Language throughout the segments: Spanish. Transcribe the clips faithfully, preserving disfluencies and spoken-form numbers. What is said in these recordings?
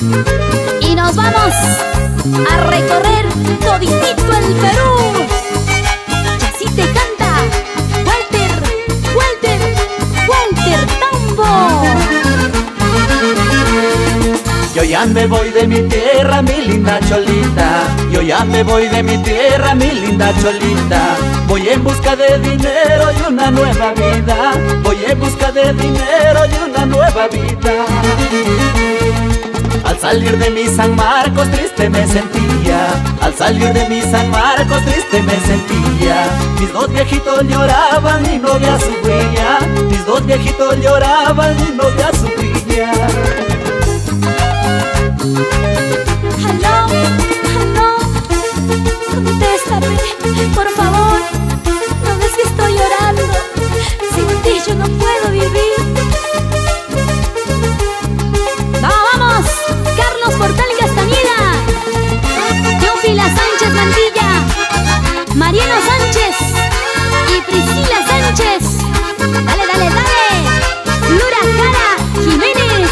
Y nos vamos a recorrer toditito el Perú. Y así te canta Walter, Walter, Walter Tambo. Yo ya me voy de mi tierra, mi linda cholita. Yo ya me voy de mi tierra, mi linda cholita. Voy en busca de dinero y una nueva vida. Voy en busca de dinero y una nueva vida. Al salir de mi San Marcos triste me sentía. Al salir de mi San Marcos triste me sentía. Mis dos viejitos lloraban, mi novia sufría. Mis dos viejitos lloraban, mi novia sufría. Aló, aló, contéstame, por favor. No ves que estoy llorando. Sin ti yo no puedo vivir. ¡No, vamos! Carlos Portal Castañeda, Teófila Sánchez Mantilla, Mariano Sánchez y Priscila Sánchez. Dale, dale, dale. Lura Cara Jiménez.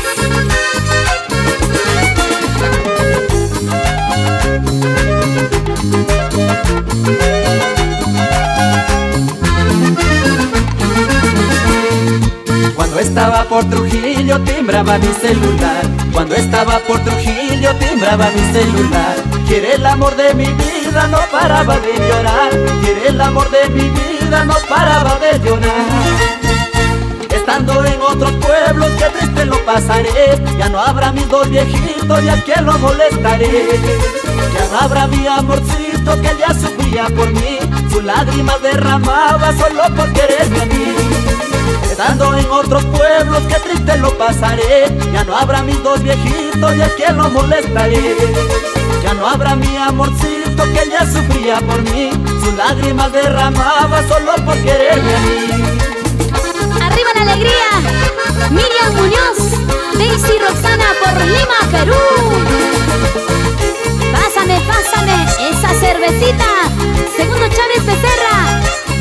Cuando estaba por Trujillo timbraba mi celular. Cuando estaba por Trujillo timbraba mi celular. Quiere el amor de mi vida, no paraba de llorar. Quiere el amor de mi vida, no paraba de llorar. Estando en otros pueblos, qué triste lo pasaré. Ya no habrá mis dos viejitos y a quién lo molestaré. Ya no habrá mi amorcito que ya sufría por mí. Sus lágrimas derramaba solo por quererme a mí. Estando en otros pueblos, qué triste lo pasaré. Ya no habrá mis dos viejitos y a quién lo molestaré. Ya no habrá mi amorcito que ya sufría por mí. Sus lágrimas derramaba solo por quererme a mí. ¡Arriba la alegría! Miriam Muñoz, Daisy Roxana por Lima, Perú. Pásame, pásame esa cervecita. Segundo Chávez Becerra.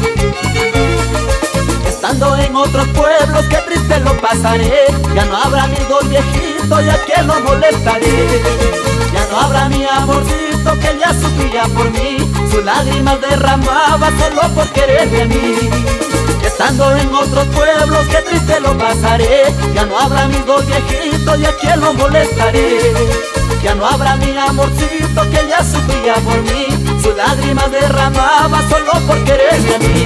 Estando en otros pueblos, qué triste lo pasaré. Ya no habrá mis dos viejitos y a quién lo molestaré. Ya no habrá mi amorcito que ya sufría por mí. Sus lágrimas derramaba solo por quererme a mí. Estando en otros pueblos, qué triste lo pasaré. Ya no habrá mis dos viejitos y a quién lo molestaré. Ya no habrá mi amorcito que ya sufría por mí. Sus lágrimas derramaba solo por quererme a mí.